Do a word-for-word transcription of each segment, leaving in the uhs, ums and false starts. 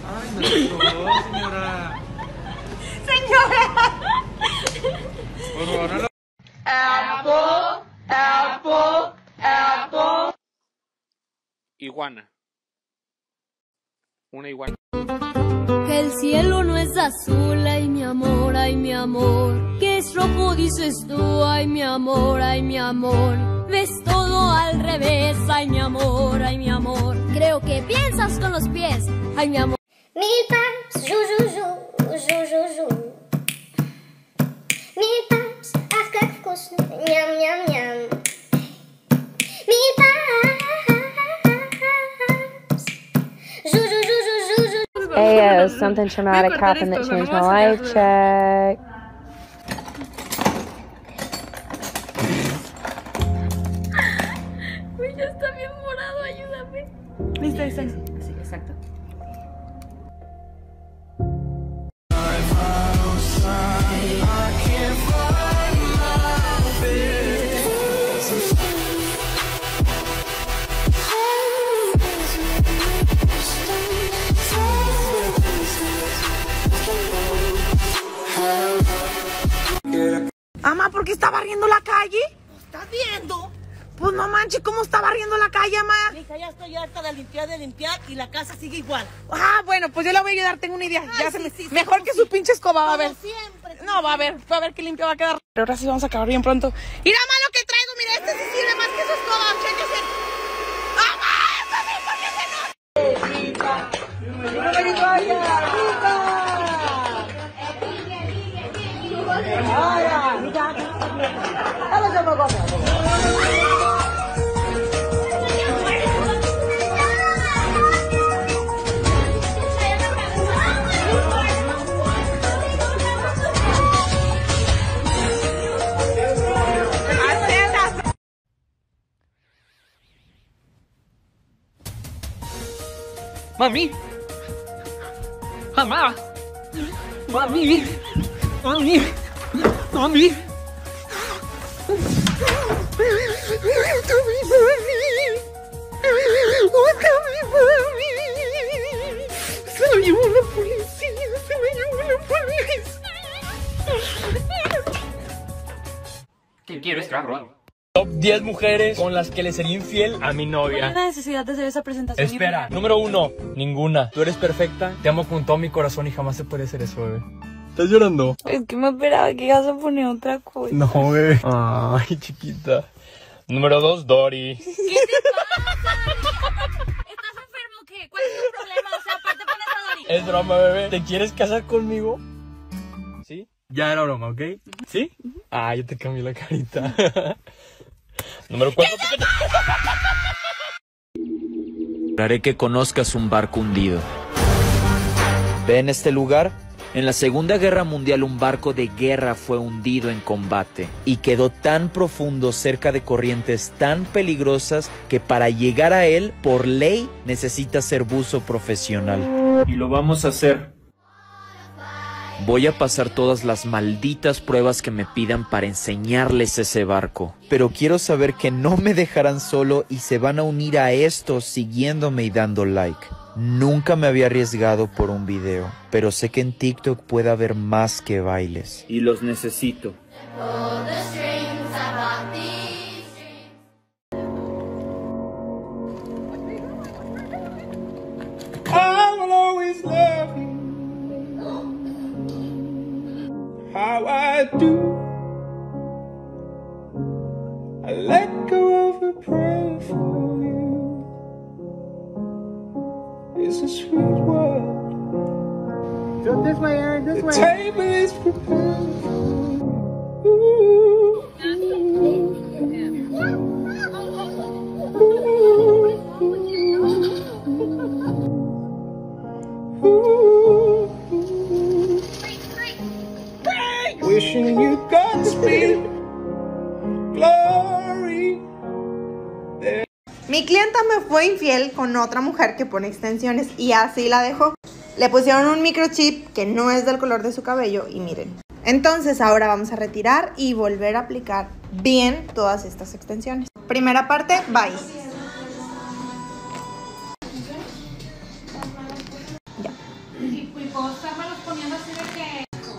Ay, no, señora. Señora. Por favor, no lo... Apple, apple, apple. Iguana. Una iguana. Que el cielo no es azul, ay mi amor, ay mi amor. Que es rojo dices tú, ay mi amor, ay mi amor. Ves todo al revés, ay mi amor, ay mi amor. Creo que piensas con los pies, ay mi amor. Mille paps, jou, jou, jou, jou, jou, jou. Mille paps, afkakkus, nyam, nyam, nyam. Mille paps, jou, jou, jou, jou, jou, jou. Ayo, something traumatic happened that changed my life. Check. Uy, ya está bien morado, ayúdame. Listo, listo. Sí, exacto. Mamá, ¿por qué está barriendo la calle? ¿Estás viendo? Pues no manches, ¿cómo está barriendo la calle, mamá? Mija, ya estoy harta de limpiar, de limpiar y la casa sigue igual. Ah, bueno, pues yo la voy a ayudar, tengo una idea. Ay, ya sí, se me... sí, sí, Mejor sí, que sí. su pinche escoba, va a ver. Como siempre. No, va a ver, va a ver qué limpio va a quedar. Pero ahora sí vamos a acabar bien pronto. Mira, mamá, lo que traigo, mira, este sí sirve más que su escoba, chéquese. ¡Mamá! ¡Eso sí, porque se no! Mami. Mamá. Mami. Mami. Mami. Se lo llevó la policía, se lo llevó la policía. ¿Qué quieres, cabrón? Top diez mujeres con las que le sería infiel a mi novia. la necesidad de hacer esa presentación? Espera, número uno, ninguna. Tú eres perfecta, te amo con todo mi corazón y jamás se puede hacer eso, bebé. ¿Estás llorando? Es que me esperaba que ibas a poner otra cosa. No, bebé. Ay, chiquita. Número dos, Dori. ¿Qué te pasa? ¿Estás enfermo o qué? ¿Cuál es tu problema? O sea, aparte pones a Dori. Es broma, bebé. ¿Te quieres casar conmigo? ¿Sí? Ya era broma, ¿ok? ¿Sí? Ah, yo te cambié la carita. Número cuatro. Haré que conozcas un barco hundido. ¿Ven este lugar? En la Segunda Guerra Mundial un barco de guerra fue hundido en combate y quedó tan profundo cerca de corrientes tan peligrosas que para llegar a él, por ley, necesitas ser buzo profesional. Y lo vamos a hacer. Voy a pasar todas las malditas pruebas que me pidan para enseñarles ese barco. Pero quiero saber que no me dejarán solo y se van a unir a esto siguiéndome y dando like. Nunca me había arriesgado por un video, pero sé que en TikTok puede haber más que bailes. Y los necesito. I will always love you how I do. I let go of a prayer for you. It's a sweet world. Go this way, Aaron, this The way. table is prepared for you. Ooh. Wishing you Godspeed, glory. Mi clienta me fue infiel con otra mujer que pone extensiones y así la dejó. Le pusieron un microchip que no es del color de su cabello y miren. Entonces ahora vamos a retirar y volver a aplicar bien todas estas extensiones. Primera parte, bye. Ya.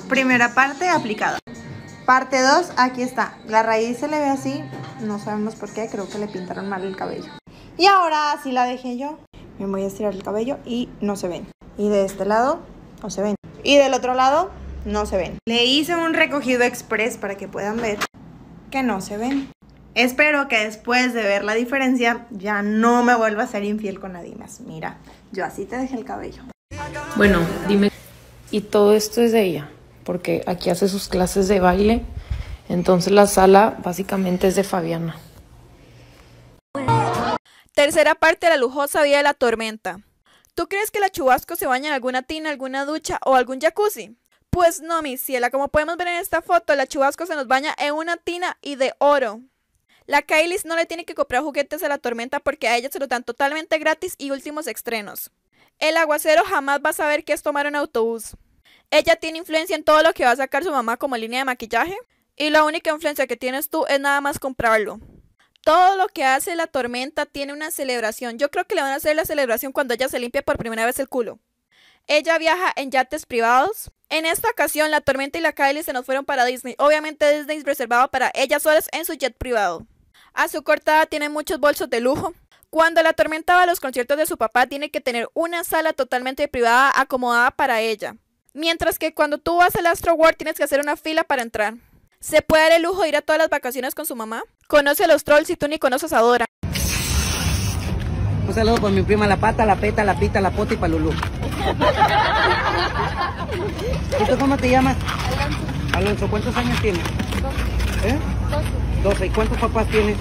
Primera parte aplicada. Parte dos, aquí está. La raíz se le ve así, no sabemos por qué, creo que le pintaron mal el cabello. Y ahora así la dejé yo. Me voy a estirar el cabello y no se ven. Y de este lado no se ven. Y del otro lado no se ven. Le hice un recogido express para que puedan ver que no se ven. Espero que después de ver la diferencia ya no me vuelva a ser infiel con nadie más. Mira, yo así te dejé el cabello. Bueno, dime. Y todo esto es de ella, porque aquí hace sus clases de baile. Entonces la sala básicamente es de Fabiana. Tercera parte de la lujosa vida de la tormenta. ¿Tú crees que la Chubasco se baña en alguna tina, alguna ducha o algún jacuzzi? Pues no, mi ciela, como podemos ver en esta foto, la Chubasco se nos baña en una tina y de oro. La Kailis no le tiene que comprar juguetes a la tormenta porque a ella se los dan totalmente gratis y últimos estrenos. El aguacero jamás va a saber qué es tomar un autobús. Ella tiene influencia en todo lo que va a sacar su mamá como línea de maquillaje. Y la única influencia que tienes tú es nada más comprarlo. Todo lo que hace la tormenta tiene una celebración. Yo creo que le van a hacer la celebración cuando ella se limpie por primera vez el culo. Ella viaja en yates privados. En esta ocasión, la tormenta y la Kylie se nos fueron para Disney. Obviamente Disney es reservado para ellas solas en su jet privado. A su cortada tiene muchos bolsos de lujo. Cuando la tormenta va a los conciertos de su papá, tiene que tener una sala totalmente privada acomodada para ella. Mientras que cuando tú vas al Astro World tienes que hacer una fila para entrar. ¿Se puede dar el lujo de ir a todas las vacaciones con su mamá? Conoce a los trolls si tú ni conoces a Dora. Un saludo por mi prima La Pata, La Peta, La Pita, La Pota y Palulú. ¿Y tú cómo te llamas? Alonso. Alonso, ¿cuántos años tienes? ¿Eh? doce. ¿Y cuántos papás tienes?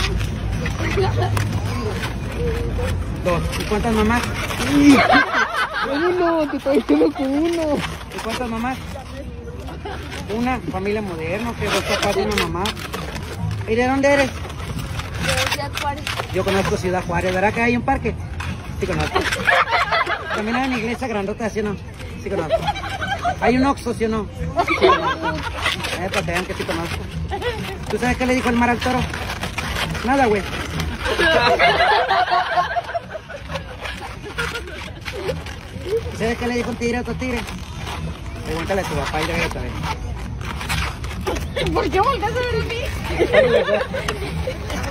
Dos. ¿Y cuántas mamás? Uno, te estoy diciendo que uno. ¿Y cuántas mamás? Una, familia moderna, que dos papás y una mamá. ¿Y de dónde eres? De Ciudad Juárez. Yo conozco Ciudad Juárez, ¿verdad que hay un parque? Sí conozco. También hay una iglesia grandota, ¿sí o no? Sí conozco. ¿Hay un Oxxo, sí o no? Sí conozco. Eh, para que vean que sí conozco. ¿Tú sabes qué le dijo el mar al toro? Nada, güey. ¿Sabes qué le dijo un tigre a otro tigre? Pregúntale a tu papá y le voy a saber. ¿Por qué volteas a ver a mí?